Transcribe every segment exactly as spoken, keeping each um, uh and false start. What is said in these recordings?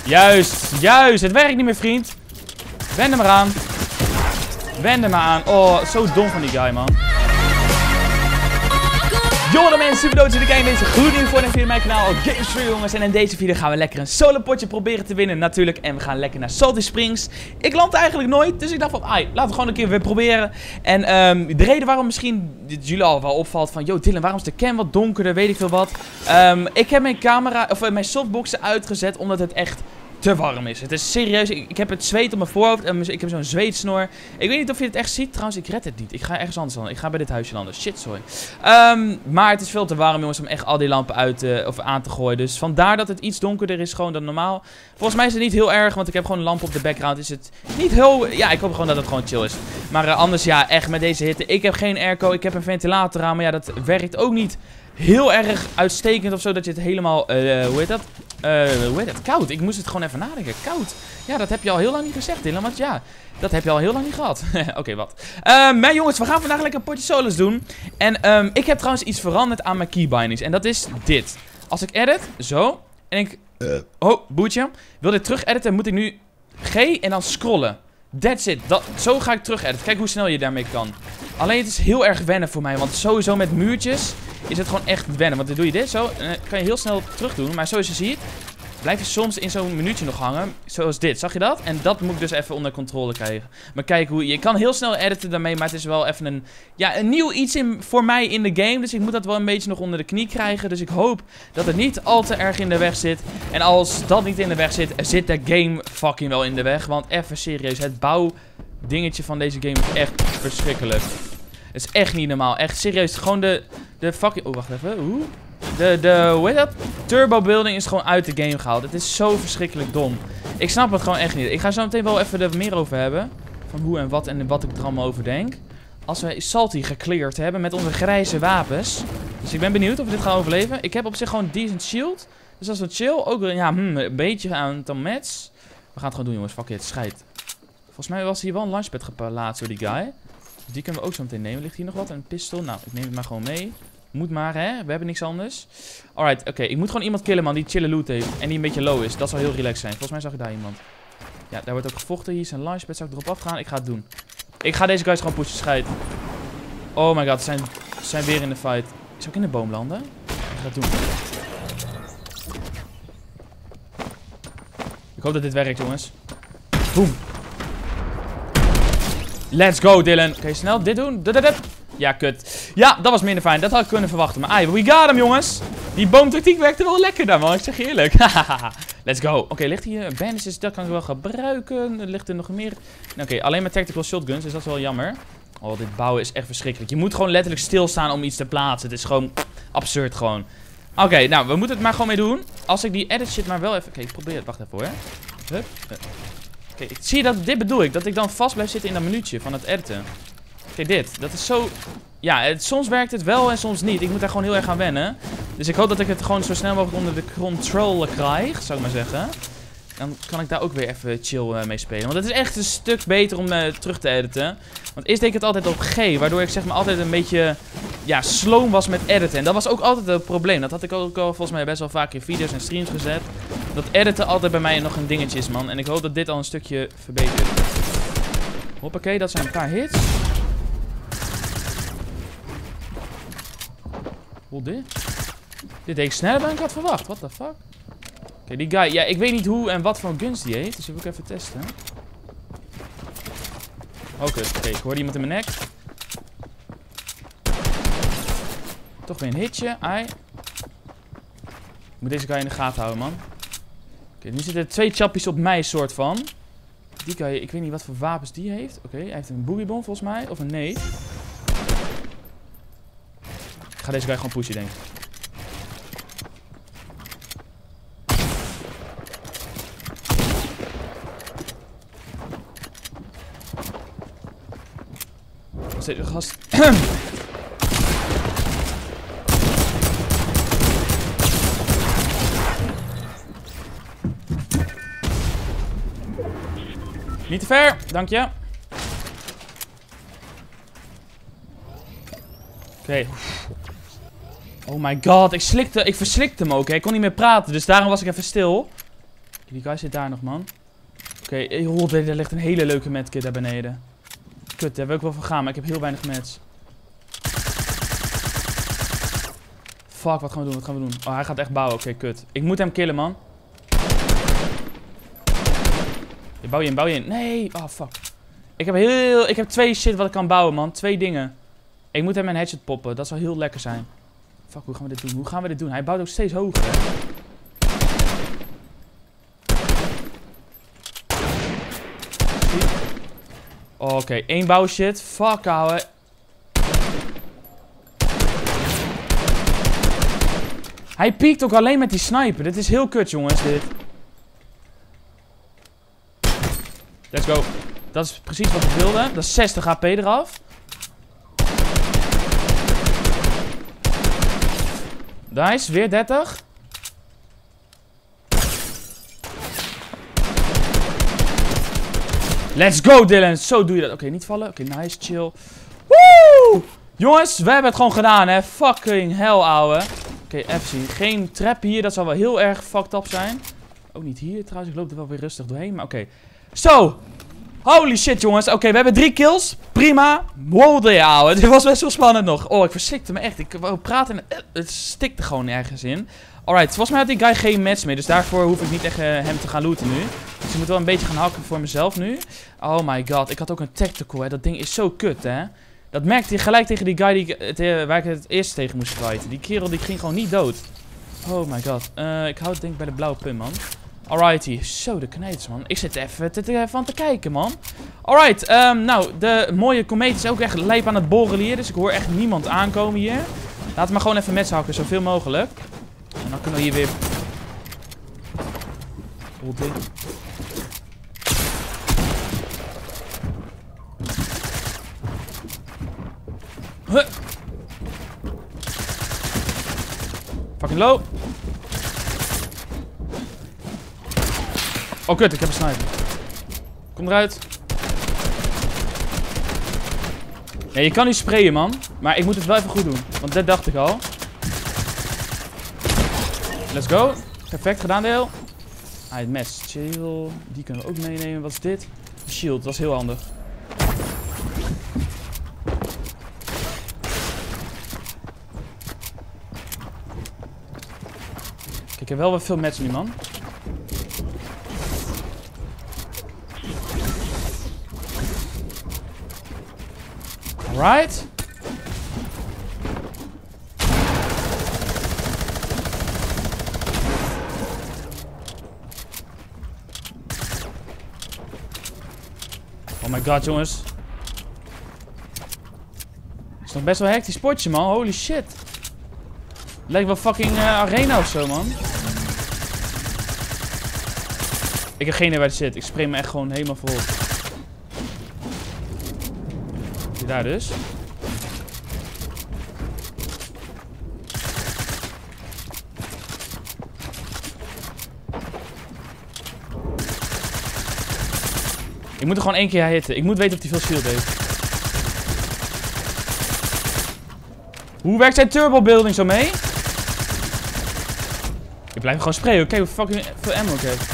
Juist, juist. Het werkt niet meer, vriend. Wend er maar aan. Wend er maar aan. Oh, zo dom van die guy, man. Yo mensen, super dood jullie kijken deze goed info en via mijn kanaal Gamestream, jongens. En in deze video gaan we lekker een solo potje proberen te winnen natuurlijk. En we gaan lekker naar Salty Springs. Ik land eigenlijk nooit, dus ik dacht van, ai, laten we gewoon een keer weer proberen. En um, de reden waarom misschien dit jullie al wel opvalt van, yo Dylan, waarom is de cam wat donkerder, weet ik veel wat. Um, ik heb mijn camera, of mijn softboxen uitgezet omdat het echt te warm is. Het is serieus. Ik, ik heb het zweet op mijn voorhoofd en ik heb zo'n zweetsnor. Ik weet niet of je het echt ziet. Trouwens, ik red het niet. Ik ga ergens anders landen. Ik ga bij dit huisje landen. Shit, sorry. Um, maar het is veel te warm, jongens, om echt al die lampen uit uh, of aan te gooien. Dus vandaar dat het iets donkerder is gewoon dan normaal. Volgens mij is het niet heel erg, want ik heb gewoon een lamp op de background. Is het niet heel... Ja, ik hoop gewoon dat het gewoon chill is. Maar uh, anders, ja, echt met deze hitte. Ik heb geen airco. Ik heb een ventilator aan, maar ja, dat werkt ook niet heel erg uitstekend of zo, dat je het helemaal, uh, hoe heet dat? Uh, hoe heet dat? Koud. Ik moest het gewoon even nadenken. Koud. Ja, dat heb je al heel lang niet gezegd, Dylan, want ja, dat heb je al heel lang niet gehad. Oké, okay, wat. Uh, maar jongens, we gaan vandaag lekker een potje solos doen. En um, ik heb trouwens iets veranderd aan mijn keybindings. En dat is dit. Als ik edit, zo, en ik... Uh. Oh, boetje. Wil dit terug editen, moet ik nu G en dan scrollen. That's it. Dat, zo ga ik terug editen. Kijk hoe snel je daarmee kan. Alleen het is heel erg wennen voor mij, want sowieso met muurtjes is het gewoon echt wennen. Want dan doe je dit zo en dan kan je heel snel terug doen. Maar zoals je ziet, blijf je soms in zo'n minuutje nog hangen. Zoals dit, zag je dat? En dat moet ik dus even onder controle krijgen. Maar kijk, hoe je kan heel snel editen daarmee, maar het is wel even een, ja, een nieuw iets in, voor mij in de game. Dus ik moet dat wel een beetje nog onder de knie krijgen. Dus ik hoop dat het niet al te erg in de weg zit. En als dat niet in de weg zit, zit de game fucking wel in de weg. Want even serieus, het bouwdingetje van deze game is echt verschrikkelijk. Het is echt niet normaal. Echt serieus. Gewoon de, de fucking... Oh, wacht even. Oeh. De, de, hoe heet dat? Turbo building is gewoon uit de game gehaald. Het is zo verschrikkelijk dom. Ik snap het gewoon echt niet. Ik ga zo meteen wel even er meer over hebben. Van hoe en wat en wat ik er allemaal over denk. Als we Salty gecleared hebben met onze grijze wapens. Dus ik ben benieuwd of we dit gaan overleven. Ik heb op zich gewoon een decent shield. Dus dat is wat chill. Ook ja, hmm, een beetje aantal mats. We gaan het gewoon doen, jongens. Fuck it. Scheid. Volgens mij was hier wel een launchpad geplaatst door die guy. Die kunnen we ook zo meteen nemen. Ligt hier nog wat? Een pistool? Nou, ik neem het maar gewoon mee. Moet maar, hè? We hebben niks anders. Alright, oké. Okay. Ik moet gewoon iemand killen, man, die chille loot heeft. En die een beetje low is. Dat zou heel relaxed zijn. Volgens mij zag ik daar iemand. Ja, daar wordt ook gevochten. Hier is een launchpad. Zou ik erop afgaan? Ik ga het doen. Ik ga deze guys gewoon pushen. Scheid. Oh my god, ze zijn, ze zijn weer in de fight. Zou ik in de boom landen? Ik ga het doen. Ik hoop dat dit werkt, jongens. Boom. Let's go, Dylan. Kan je snel dit doen? Ja, kut. Ja, dat was minder fijn. Dat had ik kunnen verwachten. Maar ai, we got hem, jongens. Die boomtactiek werkte wel lekker daar, man. Ik zeg je eerlijk. Let's go. Oké, okay, ligt hier bandages. Dat kan ik wel gebruiken. Er ligt er nog meer. Oké, okay, alleen maar tactical shotguns. Dus dat is wel jammer. Oh, dit bouwen is echt verschrikkelijk. Je moet gewoon letterlijk stilstaan om iets te plaatsen. Het is gewoon absurd gewoon. Oké, okay, nou, we moeten het maar gewoon mee doen. Als ik die edit shit maar wel even... Oké, okay, ik probeer het. Wacht even hoor. Hup. Hup. Oké, okay, zie je dat? Dit bedoel ik. Dat ik dan vast blijf zitten in dat minuutje van het editen. Oké, okay, dit. Dat is zo... Ja, het, soms werkt het wel en soms niet. Ik moet daar gewoon heel erg aan wennen. Dus ik hoop dat ik het gewoon zo snel mogelijk onder de controle krijg, zou ik maar zeggen. Dan kan ik daar ook weer even chill uh, mee spelen. Want het is echt een stuk beter om uh, terug te editen. Want eerst deed ik het altijd op G, waardoor ik zeg maar altijd een beetje... Ja, sloom was met editen. En dat was ook altijd het probleem. Dat had ik ook al volgens mij best wel vaak in video's en streams gezet. Dat editen altijd bij mij nog een dingetje is, man. En ik hoop dat dit al een stukje verbetert. Hoppakee, dat zijn een paar hits. Hoe dit? Dit deed ik sneller dan ik had verwacht. What the fuck? Oké, okay, die guy. Ja, ik weet niet hoe en wat voor guns die heeft. Dus die wil ik even testen. Oh, kut. Oké, okay, ik hoorde iemand in mijn nek. Toch weer een hitje. Ai. Ik moet deze guy in de gaten houden, man. Oké, okay, nu zitten er twee chappies op mij, soort van. Die guy, ik weet niet wat voor wapens die heeft. Oké, okay, hij heeft een boogiebomb volgens mij. Of een nade. Ik ga deze guy gewoon pushen, denk ik. Zet de gast. Niet te ver, dank je. Oké. Okay. Oh my god, ik slikte, ik verslikte hem ook. Hè. Ik kon niet meer praten, dus daarom was ik even stil. Die guy zit daar nog, man. Oké, okay, oh, er ligt een hele leuke medkit daar beneden. Kut, daar wil ik wel voor gaan, maar ik heb heel weinig meds. Fuck, wat gaan we doen, wat gaan we doen? Oh, hij gaat echt bouwen, oké, okay, kut. Ik moet hem killen, man. Je bouw je in, bouw je in. Nee, oh fuck. Ik heb heel, ik heb twee shit wat ik kan bouwen, man. Twee dingen. Ik moet hem een headshot poppen, dat zou heel lekker zijn. Fuck, hoe gaan we dit doen? Hoe gaan we dit doen? Hij bouwt ook steeds hoger, hè. Oh, oké, okay. één bouwshit. Fuck, ouwe. Hij piekt ook alleen met die sniper. Dit is heel kut, jongens, dit. Let's go. Dat is precies wat ik wilde. Dat is zestig H P eraf. Nice, weer dertig. Let's go, Dylan. Zo doe je dat. Oké, okay, niet vallen. Oké, okay, nice, chill. Woe! Jongens, we hebben het gewoon gedaan, hè. Fucking hell, ouwe. Oké, okay, even zien. Geen trap hier. Dat zal wel heel erg fucked up zijn. Ook niet hier, trouwens. Ik loop er wel weer rustig doorheen. Maar oké. Okay. Zo. Holy shit, jongens. Oké, okay, we hebben drie kills. Prima. Wow, ja, ouwe. Dit was best wel spannend nog. Oh, ik verslikte me echt. Ik wou praten en het stikte gewoon ergens in. Alright, volgens mij had die guy geen match meer. Dus daarvoor hoef ik niet echt uh, hem te gaan looten nu. Dus ik moet wel een beetje gaan hakken voor mezelf nu. Oh my god, ik had ook een tactical, hè. Dat ding is zo kut, hè. Dat merkte je gelijk tegen die guy die, het, waar ik het eerst tegen moest fighten. Die kerel die ging gewoon niet dood. Oh my god. Uh, ik hou het denk ik bij de blauwe pin, man. Alrighty. Zo, de kneters, man. Ik zit even te, te, van te kijken, man. Alright. Um, nou, de mooie komeet is ook echt lijp aan het borrelen hier. Dus ik hoor echt niemand aankomen hier. Laten we maar gewoon even met z'n hakken, zoveel mogelijk. En dan kunnen we hier weer... Hold in. Huh. Fucking low. Oh kut, ik heb een sniper. Kom eruit. Nee, je kan niet sprayen, man. Maar ik moet het wel even goed doen. Want dat dacht ik al. Let's go. Perfect gedaan, deel. Ah, het mes. Chill. Die kunnen we ook meenemen. Wat is dit? Shield. Dat is heel handig. Kijk, ik heb wel wat veel match nu, man. Alright. Oh my god, jongens. Het is nog best wel hectisch spotje, man. Holy shit. Lijkt wel fucking uh, arena of zo, man. Ik heb geen idee waar het zit. Ik spring me echt gewoon helemaal voorop. Die daar dus. Ik moet er gewoon één keer hitten. Ik moet weten of hij veel shield heeft. Hoe werkt zijn turbo building zo mee? Ik blijf gewoon sprayen. Kijk hoe fucking veel ammo ik heb.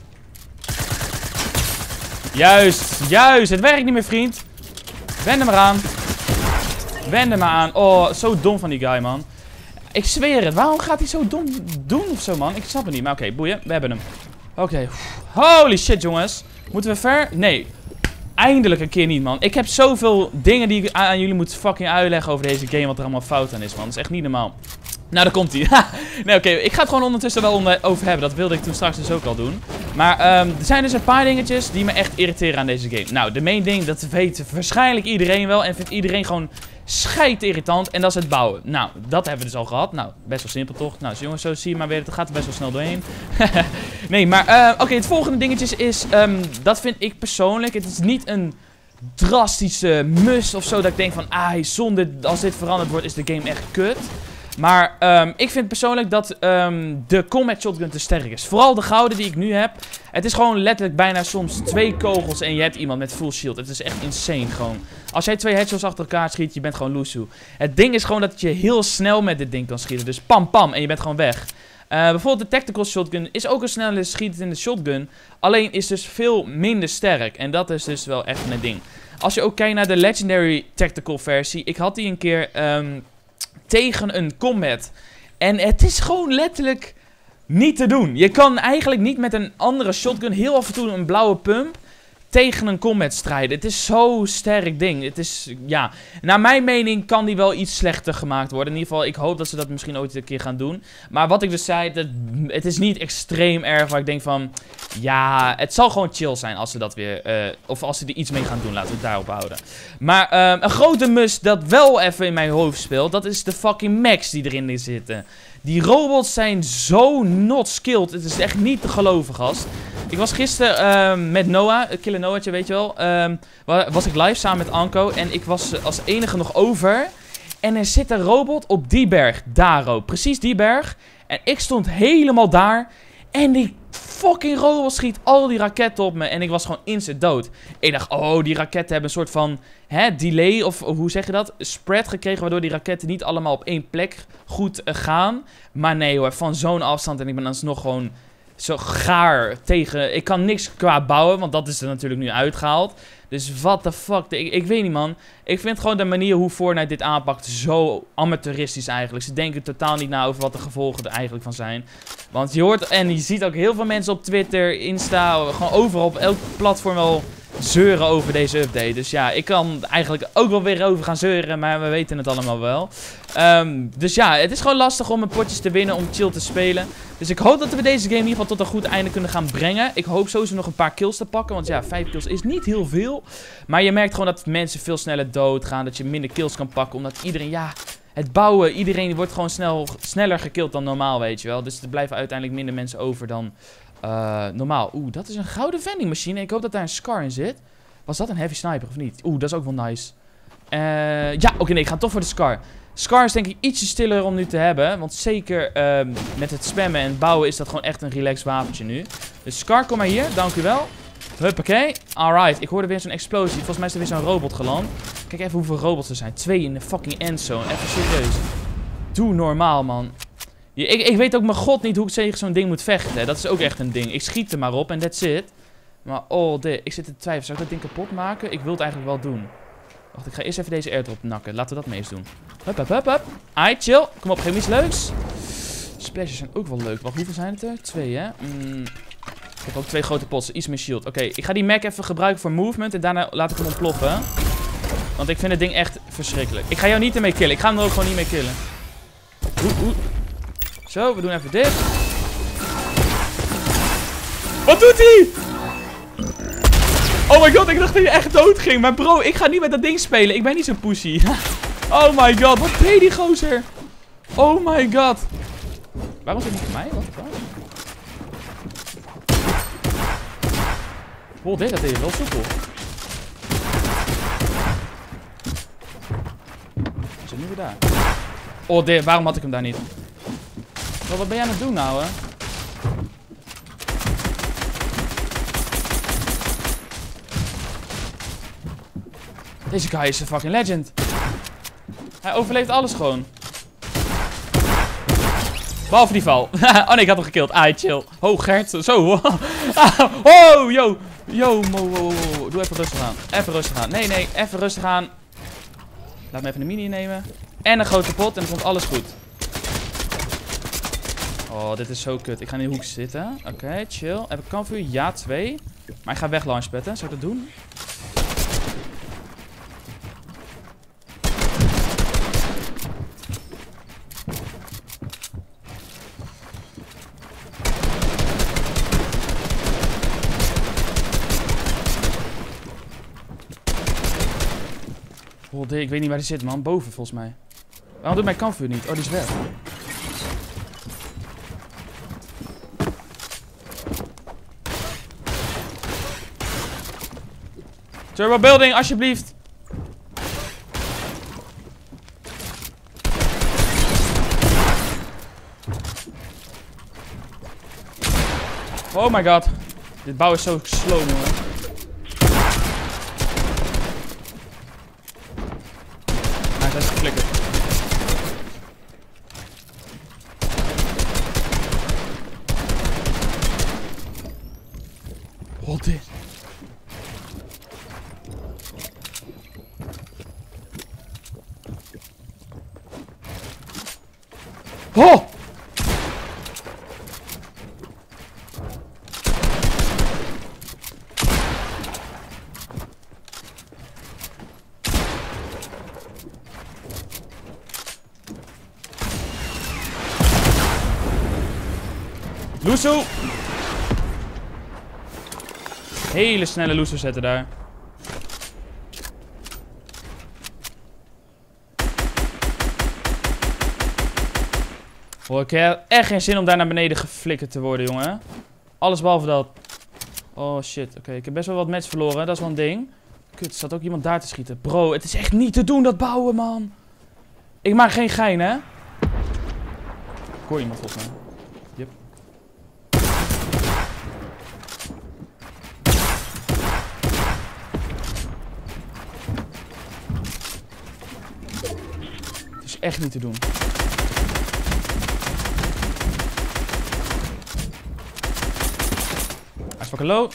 Juist, juist. Het werkt niet meer, vriend. Wend er maar aan. Wend er maar aan. Oh, zo dom van die guy, man. Ik zweer het. Waarom gaat hij zo dom doen of zo, man? Ik snap het niet. Maar oké, okay, boeien. We hebben hem. Oké. Okay. Holy shit, jongens. Moeten we ver? Nee. Eindelijk een keer niet, man. Ik heb zoveel dingen die ik aan jullie moet fucking uitleggen over deze game. Wat er allemaal fout aan is, man. Dat is echt niet normaal. Nou, daar komt hij. Nee, oké. Okay. Ik ga het gewoon ondertussen wel over hebben. Dat wilde ik toen straks dus ook al doen. Maar um, er zijn dus een paar dingetjes die me echt irriteren aan deze game. Nou, de main ding, dat weet waarschijnlijk iedereen wel. En vindt iedereen gewoon schijt irritant. En dat is het bouwen. Nou, dat hebben we dus al gehad. Nou, best wel simpel toch? Nou, dus jongens, zo zie je maar weer. Het gaat er best wel snel doorheen. Nee, maar uh, oké. Okay, het volgende dingetje is, um, dat vind ik persoonlijk. Het is niet een drastische must of zo. Dat ik denk van, ah, zonder, als dit veranderd wordt, is de game echt kut. Maar um, ik vind persoonlijk dat um, de combat shotgun te sterk is. Vooral de gouden die ik nu heb. Het is gewoon letterlijk bijna soms twee kogels en je hebt iemand met full shield. Het is echt insane gewoon. Als jij twee headshots achter elkaar schiet, je bent gewoon loesoe. Het ding is gewoon dat je heel snel met dit ding kan schieten. Dus pam pam en je bent gewoon weg. bijvoorbeeld de tactical shotgun is ook een snelle schietende shotgun. Alleen is dus veel minder sterk. En dat is dus wel echt een ding. Als je ook kijkt naar de legendary tactical versie. Ik had die een keer um, tegen een combat. En het is gewoon letterlijk niet te doen. Je kan eigenlijk niet met een andere shotgun heel af en toe een blauwe pump tegen een combat strijden. Het is zo'n sterk ding. Het is, ja, naar mijn mening kan die wel iets slechter gemaakt worden. In ieder geval, ik hoop dat ze dat misschien ooit een keer gaan doen. Maar wat ik dus zei, dat, het is niet extreem erg waar ik denk van, ja, het zal gewoon chill zijn als ze dat weer, uh, of als ze er iets mee gaan doen. Laten we het daarop houden. Maar uh, een grote must dat wel even in mijn hoofd speelt, dat is de fucking mechs die erin zitten. Die robots zijn zo not skilled. Het is echt niet te geloven, gast. Ik was gisteren uh, met Noah, Killer Noah'tje, weet je wel. Uh, was ik live samen met Anko. En ik was als enige nog over. En er zit een robot op die berg. Daar ook. Precies die berg. En ik stond helemaal daar. En die fucking robot schiet al die raketten op me. En ik was gewoon instant dood. Ik dacht, oh, die raketten hebben een soort van hè, delay. Of hoe zeg je dat? Spread gekregen. Waardoor die raketten niet allemaal op één plek goed uh, gaan. Maar nee hoor, van zo'n afstand. En ik ben alsnog gewoon zo gaar tegen. Ik kan niks qua bouwen. Want dat is er natuurlijk nu uitgehaald. Dus what the fuck. Ik, ik weet niet, man. Ik vind gewoon de manier hoe Fortnite dit aanpakt zo amateuristisch eigenlijk. Ze denken totaal niet na over wat de gevolgen er eigenlijk van zijn. Want je hoort en je ziet ook heel veel mensen op Twitter, Insta, gewoon overal op elk platform wel zeuren over deze update. Dus ja, ik kan eigenlijk ook wel weer over gaan zeuren, maar we weten het allemaal wel. Um, dus ja, het is gewoon lastig om een potjes te winnen, om chill te spelen. Dus ik hoop dat we deze game in ieder geval tot een goed einde kunnen gaan brengen. Ik hoop sowieso nog een paar kills te pakken, want ja, vijf kills is niet heel veel. Maar je merkt gewoon dat mensen veel sneller doodgaan, dat je minder kills kan pakken, omdat iedereen, ja, het bouwen, iedereen wordt gewoon snel, sneller gekild dan normaal, weet je wel. Dus er blijven uiteindelijk minder mensen over dan uh, normaal. Oeh, dat is een gouden vending machine. Ik hoop dat daar een Scar in zit. Was dat een heavy sniper of niet? Oeh, dat is ook wel nice. Uh, ja, oké, okay, nee, ik ga toch voor de Scar. Scar is denk ik ietsje stiller om nu te hebben. Want zeker uh, met het spammen en bouwen is dat gewoon echt een relaxed wapentje nu. Dus Scar, kom maar hier. Dank u wel. Huppakee. Alright, ik hoorde weer zo'n explosie. Volgens mij is er weer zo'n robot geland. Kijk even hoeveel robots er zijn. Twee in de fucking endzone. Even serieus. Doe normaal, man. Je, ik, ik weet ook mijn god niet hoe ik tegen zo'n ding moet vechten. Dat is ook echt een ding. Ik schiet er maar op en that's it. Maar oh, dit. Ik zit te twijfelen. Zou ik dat ding kapot maken? Ik wil het eigenlijk wel doen. Wacht, ik ga eerst even deze airdrop nakken. Laten we dat mee eens doen. Hup, hup, hup, hup. Ai, chill. Kom op, geef me iets leuks. Splashes zijn ook wel leuk. Wacht, hoeveel zijn het er? Twee, hè? Mm. Ik heb ook twee grote pots. Iets meer shield. Oké, okay, ik ga die Mac even gebruiken voor movement. En daarna laat ik hem ontploffen. Want ik vind het ding echt verschrikkelijk. Ik ga jou niet ermee killen. Ik ga hem er ook gewoon niet mee killen. Oeh, oeh. Zo, we doen even dit. Wat doet hij? Oh my god, ik dacht dat je echt dood ging. Maar bro, ik ga niet met dat ding spelen. Ik ben niet zo'n pussy. Oh my god, wat deed die gozer? Oh my god. Waarom is het niet voor mij? Wat de fuck? Wow, dit dat deed je wel soepel. Is het nu weer daar? Oh, dit, waarom had ik hem daar niet? Oh, wat ben jij aan het doen nou, hè? Deze guy is een fucking legend. Hij overleeft alles gewoon. Behalve die val. Oh nee, ik had hem gekild. Ah, chill. Oh, Gert. Zo. Oh, yo. Yo, mo, wo, wo. Doe even rustig aan. Even rustig aan. Nee, nee. Even rustig aan. Laat me even een mini nemen. En een grote pot. En dan komt alles goed. Oh, dit is zo kut. Ik ga in die hoek zitten. Oké, okay, chill. Heb ik kampvuur? Ja, twee. Maar ik ga weg launchpadden. Zou ik dat doen? Oh, ik weet niet waar die zit, man. Boven, volgens mij. Waarom doet mijn kampvuur niet? Oh, die is weg. Turbo building, alsjeblieft. Oh my god. Dit bouwen is zo slow, jongen. Hij is geflikkerd. Wat dit? Oh! Loesoe! Hele snelle loesoe zetten daar. Oh, ik heb echt geen zin om daar naar beneden geflikkerd te worden, jongen. Alles behalve dat. Oh shit, oké. Okay. Ik heb best wel wat match verloren, dat is wel een ding. Kut, er staat ook iemand daar te schieten. Bro, het is echt niet te doen dat bouwen, man. Ik maak geen gein, hè. Ik hoor iemand volgens mij. Yep. Het is echt niet te doen. Hij is fucking low.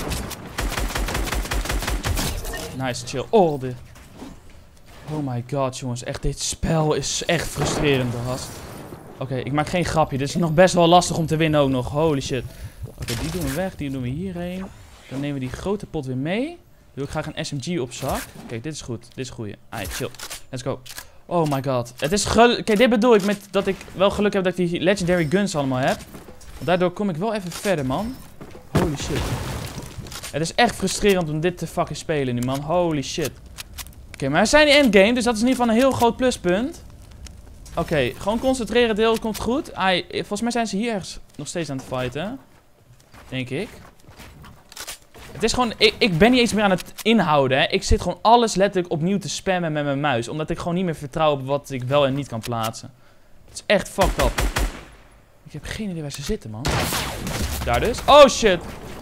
Nice, chill. Oh, de... Oh my god, jongens. Echt, dit spel is echt frustrerend, gast. Oké, okay, ik maak geen grapje. Dit is nog best wel lastig om te winnen ook nog. Holy shit. Oké, okay, die doen we weg. Die doen we hierheen. Dan nemen we die grote pot weer mee. Dan doe ik graag een S M G op zak. Kijk, dit is goed. Dit is een goeie. Alright, chill. Let's go. Oh my god. Het is geluk... Kijk, dit bedoel ik met dat ik wel geluk heb dat ik die legendary guns allemaal heb. Want daardoor kom ik wel even verder, man. Holy shit. Het is echt frustrerend om dit te fucking spelen nu, man. Holy shit. Oké, okay, maar we zijn in endgame, dus dat is in ieder geval een heel groot pluspunt. Oké, okay, gewoon concentreren, deel komt goed. Ai, volgens mij zijn ze hier ergens nog steeds aan het fighten. Denk ik. Het is gewoon, ik, ik ben niet eens meer aan het inhouden, hè. Ik zit gewoon alles letterlijk opnieuw te spammen met mijn muis. Omdat ik gewoon niet meer vertrouw op wat ik wel en niet kan plaatsen. Het is echt fucked up. Ik heb geen idee waar ze zitten, man. Daar dus. Oh shit.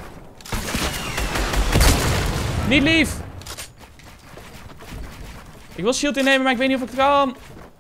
Niet lief. Ik wil shield innemen, maar ik weet niet of ik het kan.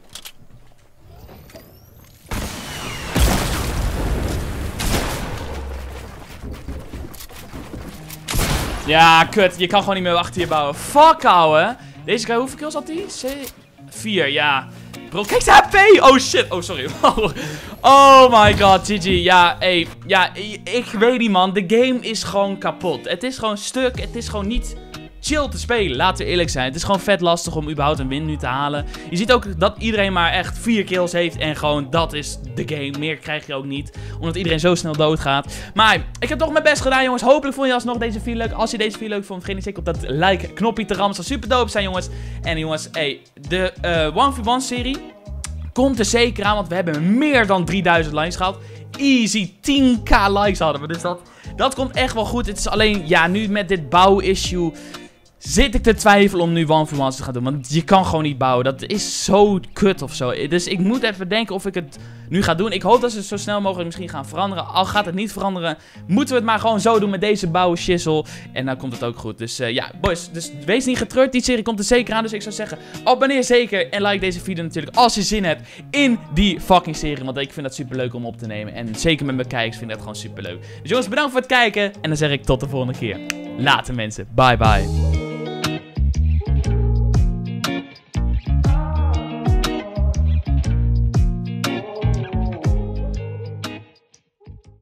Ja, kut. Je kan gewoon niet meer achter je bouwen. Fuck, ouwe. Deze guy, hoeveel kills had hij? vier, ja. Bro, kijk zijn H P. Oh, shit. Oh, sorry. Oh my god, G G. Ja, hey. Ja, ik weet niet, man. De game is gewoon kapot. Het is gewoon stuk. Het is gewoon niet chill te spelen. Laten we eerlijk zijn. Het is gewoon vet lastig om überhaupt een win nu te halen. Je ziet ook dat iedereen maar echt vier kills heeft. En gewoon, dat is de game. Meer krijg je ook niet. Omdat iedereen zo snel doodgaat. Maar ik heb toch mijn best gedaan, jongens. Hopelijk vond je alsnog deze video leuk. Als je deze video leuk vond, vergeet niet zeker op dat like knopje te rammen. Het zou super dope zijn, jongens. En jongens, hey, de uh, one v one serie komt er zeker aan, want we hebben meer dan drieduizend likes gehad. Easy tien k likes hadden we, dus dat, dat komt echt wel goed. Het is alleen, ja, nu met dit bouw-issue zit ik te twijfelen om nu one for ones te gaan doen. Want je kan gewoon niet bouwen. Dat is zo kut of zo. Dus ik moet even denken of ik het nu ga doen. Ik hoop dat ze het zo snel mogelijk misschien gaan veranderen. Al gaat het niet veranderen, moeten we het maar gewoon zo doen met deze bouwen shizzle. En dan komt het ook goed. Dus uh, ja, boys. Dus wees niet getreurd. Die serie komt er zeker aan. Dus ik zou zeggen, abonneer zeker. En like deze video natuurlijk als je zin hebt in die fucking serie. Want ik vind dat super leuk om op te nemen. En zeker met mijn kijkers vind ik dat gewoon super leuk. Dus jongens, bedankt voor het kijken. En dan zeg ik tot de volgende keer. Later mensen. Bye bye.